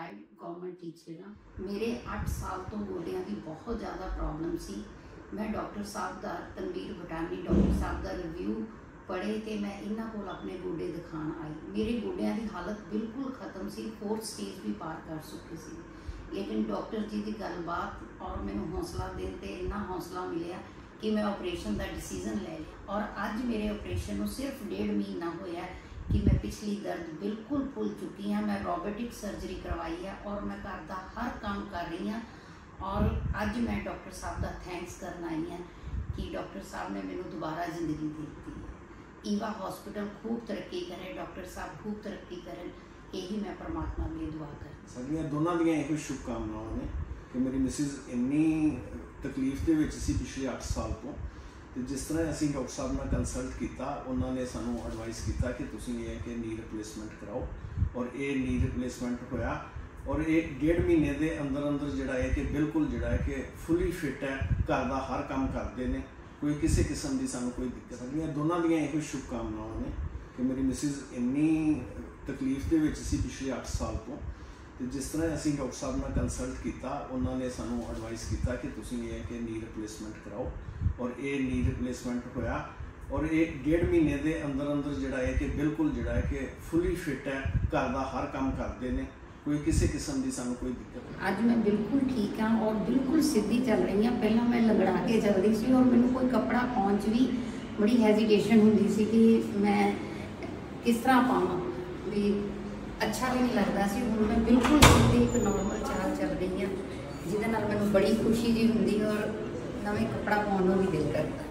Retired government teacher ਹਾਂ। ਮੇਰੇ 8 ਸਾਲ ਤੋਂ ਗੋਡਿਆਂ ਦੀ ਬਹੁਤ ਜ਼ਿਆਦਾ ਪ੍ਰੋਬਲਮ ਸੀ। ਮੈਂ ਡਾਕਟਰ ਸਾਹਿਬ ਦਾ ਤਨਵੀਰ ਬਟਾਨੀ ਡਾਕਟਰ ਸਾਹਿਬ ਦਾ ਰਿਵਿਊ ਪੜ੍ਹੇ ਤੇ मैं इन्हों को अपने गोडे दिखाण आई। मेरे गोडियां की हालत बिल्कुल खत्म सी, 4th स्टेज भी पार कर चुकी सी, लेकिन डॉक्टर जी की गलबात और मैनू हौसला देने ते इन्ना हौसला मिलिया कि मैं ऑपरेशन का डिसीजन ले लिया। और अज मेरे ऑपरेशन को सिर्फ 1.5 महीना होया कि मैं पिछली दर्द बिल्कुल भुल चुकी हाँ। मैं रोबोटिक सर्जरी करवाई है और मैं घर का हर काम कर रही हाँ। और अज मैं डॉक्टर साहब का थैंक्स करना आई हाँ कि डॉक्टर साहब ने मैनू दोबारा जिंदगी दी थी। ईवा हॉस्पिटल खूब तरक्की करे, डॉक्टर साहब खूब तरक्की करें, यही मैं परमात्मा अगे दुआ कर। साडियां दोनों दियां इहो शुभकामनावां ने कि मेरी मिसिज इन्नी तकलीफ दे विच सी पिछले 8 साल तो, ते जिस तरह असीं डॉक्टर साहब नाल कंसल्ट किया उन्होंने सानू एडवाइस किया कि तुसीं ये कि नी रिप्लेसमेंट कराओ। और ये नी रिप्लेसमेंट होया और ये 1.5 महीने के अंदर अंदर जिहड़ा है कि बिल्कुल जिहड़ा है कि फुली फिट है, घर का हर काम करते हैं, कोई किसी किस्म की सानू कोई दिक्कत नहीं। दोनों दियां इहो शुभकामनावां ने कि मेरी मिसिज इन्नी तकलीफ दे विच सी पिछले 8 साल तो, ते जिस तरह असीं डॉक्टर साहब नाल कंसल्ट किया उन्होंने सानू एडवाइस किया कि तुसीं ये कि नी रिप्लेसमेंट कराओ। और ये नी रिप्लेसमेंट होया और ये 1.5 महीने के अंदर अंदर जिहड़ा है कि बिल्कुल जिहड़ा है कि फुली फिट है, घर का हर काम करते हैं, कोई किसी किस्म की सानू कोई दिक्कत नहीं। अज मैं बिल्कुल ठीक हाँ और बिल्कुल सीधी चल रही हाँ। पहला मैं लंगड़ा के चल रही सी और मैनू कोई कपड़ा पाउण च भी बड़ी हैजिटेशन हुंदी सी कि मैं किस तरह पावां, भी अच्छा भी नहीं लगता सी। हुण मैं बिल्कुल सीधी एक नॉर्मल चाल चल रही हाँ, जिहदे नाल मैनू बड़ी खुशी जी हुंदी और नवें कपड़ा पाउण नूं भी दिल करदा।